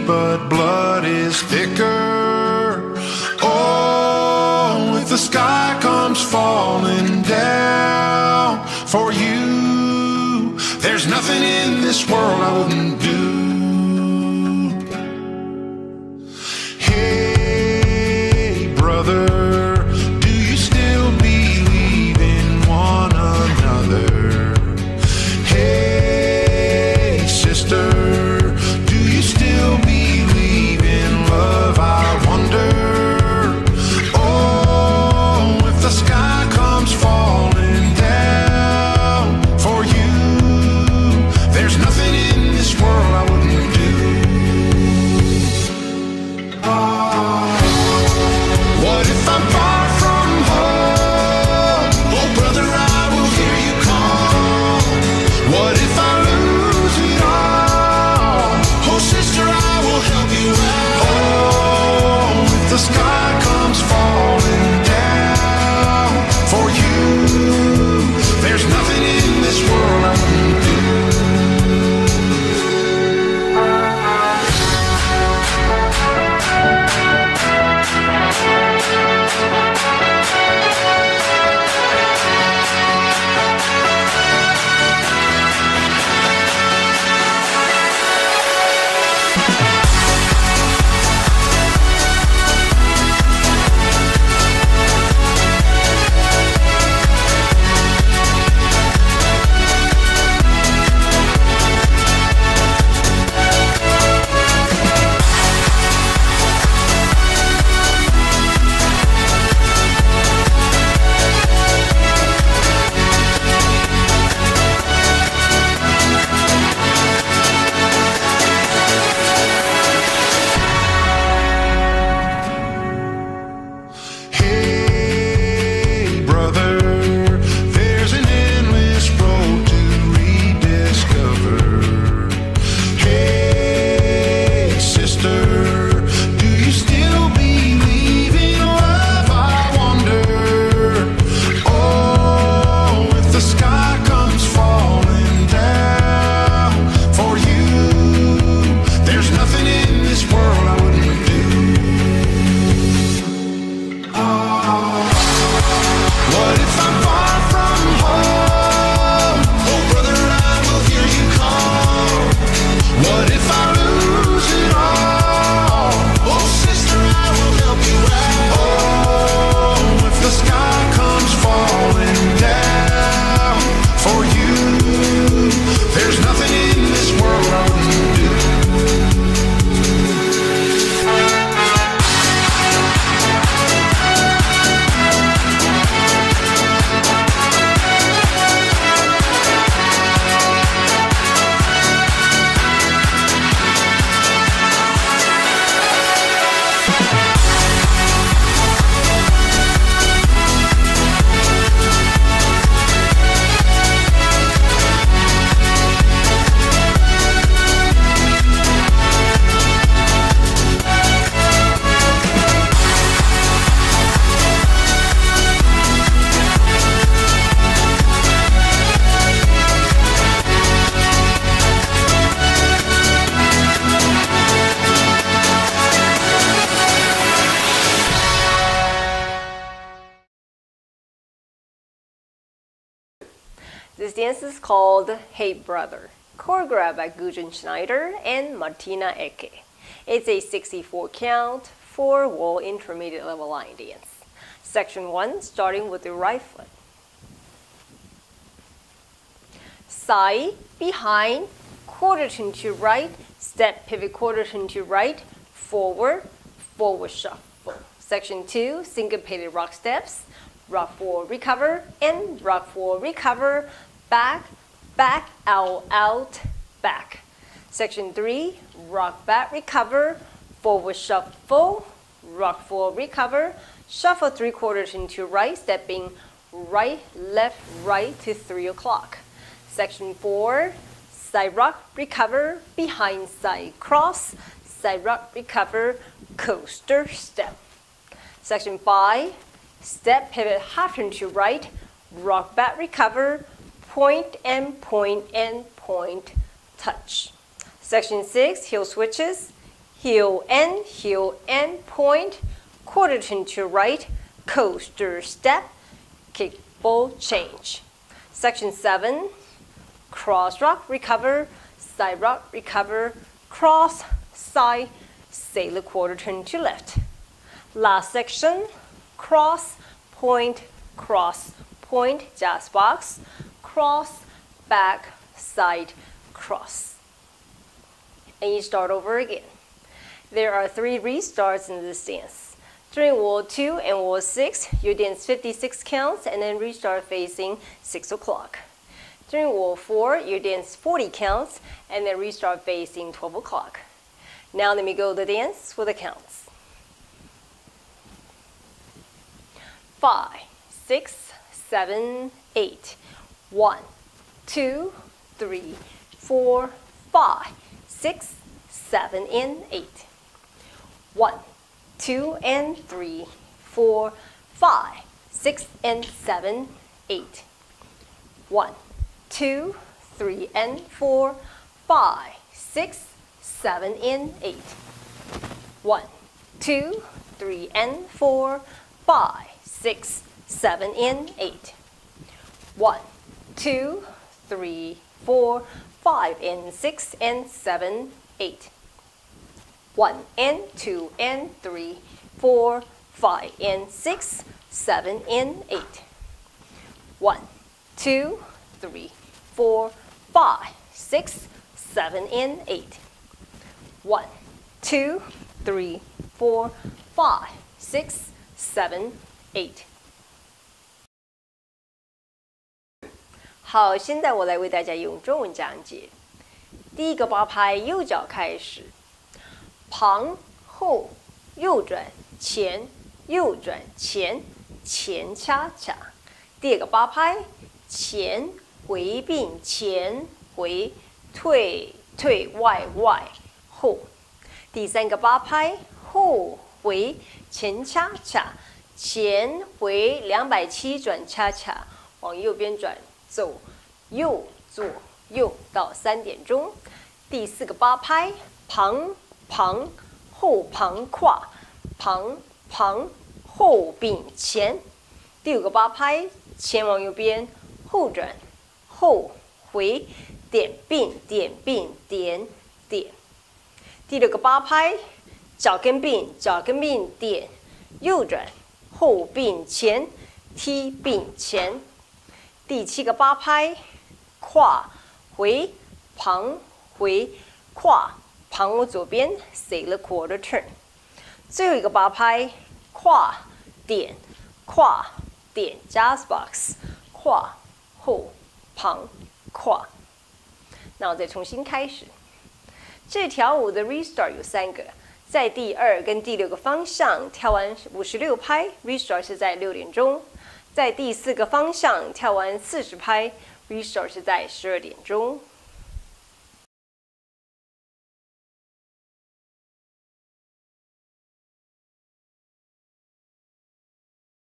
but blood is thicker. Oh, if the sky comes falling down for you, there's nothing in this world I wouldn't do. Hey, brother, do you still believe in one another? Hey, sister, do you still believe in love? I wonder. Oh, if the sky comes falling down for you, there's nothing in this world I wouldn't do. What if I'm far from home? Oh, brother, I will hear you call. What if I lose it all? Oh, sister, I will help you out. Oh, if the sky comes falling down for you, there's nothing in this world I wouldn't do. Hey, brother, there's an endless road to rediscover. Hey, sister, do you still believe in love? I wonder. Oh, if the sky comes falling down for you, there's nothing in this world I wouldn't do. What if I'm far from home? Oh, brother, I will hear you call. What if I lose it all? Oh, sister, I will help you out. Oh, if the sky comes falling down for you, there's nothing in this world I wouldn't do. This dance is called Hey Brother, choreographed by Gudrun Schneider and Martina Ecke. It's a 64 count, 4-wall intermediate level line dance. Section 1, starting with the right foot. Side, behind, quarter turn to right, step pivot quarter turn to right, forward, forward shuffle. Section 2, syncopated rock steps, rock forward, recover, and rock forward, recover, back, back, out, out, back. Section 3, rock back, recover, forward shuffle, rock forward, recover, shuffle 3/4 turn to right, stepping right, left, right to 3 o'clock. Section 4, side rock, recover, behind side cross, side rock, recover, coaster step. Section 5, step pivot half turn to right, rock back, recover, point and touch. Section 6, heel switches, heel and point, quarter turn to right, coaster step, kick ball change. Section 7, cross rock, recover, side rock, recover, cross, side, sailor quarter turn to left. Last section, cross, point, jazz box, cross, back, side, cross. And you start over again. There are 3 restarts in this dance. During wall 2 and wall 6, you dance 56 counts and then restart facing 6 o'clock. During wall 4, you dance 40 counts and then restart facing 12 o'clock. Now let me go the dance with the counts. 5, 6, 7, 8. 1, 2, 3, 4, 5, 6, 7, and 8. 1, 2, and 3, 4, 5, 6, and 7, 8. 1, 2, 3, and 4, 5, 6, 7, and 8. 1, 2, 3, and 4, 5, 6, 7, and 8. 1, 2, 3, 4, 5, and 6, and 7, 8. 1 and 2 and 3, 4, 5, and 6, 7, and 8. 1, 2, 3, 4, 5, 6, 7, and 8. 1, 2, 3, 4, 5, 6, 7, 8. 好，现在我来为大家用中文讲解。第一个八拍，右脚开始，旁后右转前，右转前，前恰恰。第二个八拍，前回并前回，退退外外后。第三个八拍，后回前恰恰，前回270转恰恰，往右边转。走右左右到3点钟。第4个八拍，旁旁后旁跨，旁旁后并前。第5个八拍，前往右边，后转后回，点并点并点点。第6个八拍，脚跟并脚跟并点，右转后并前，踢并前。第7个八拍，跨回旁回跨旁我左边 sailor quarter turn。最后一个八拍，跨点 jazz box 跨后旁跨。那我再重新开始。这条舞的 restart 有3个，在第2跟第6个方向跳完56拍 ，restart 是在6点钟。在第4个方向跳完40拍 ，restart 是在12点钟。